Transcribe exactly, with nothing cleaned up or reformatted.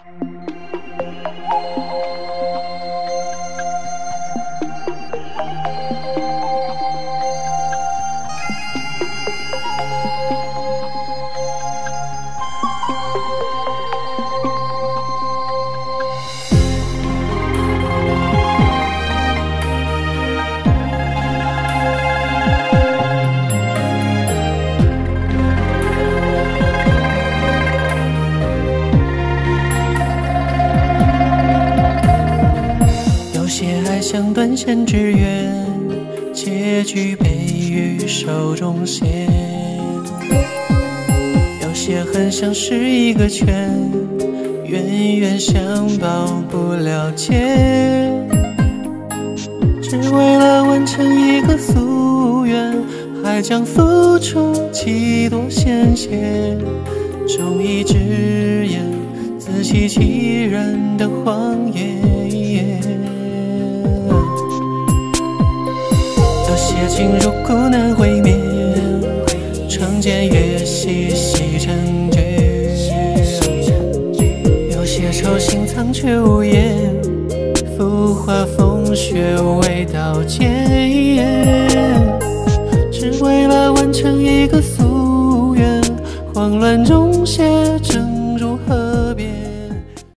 像断线之缘，结局被于手中线。有些很像是一个圈，冤冤相报不了结。只为了完成一个夙愿，还将付出几多鲜血。忠义直言，自欺欺人的谎言。有些情如故难会面，长剑越细细成绝。有些愁心藏却无言，浮华风雪未道歉。只为了完成一个夙愿，慌乱中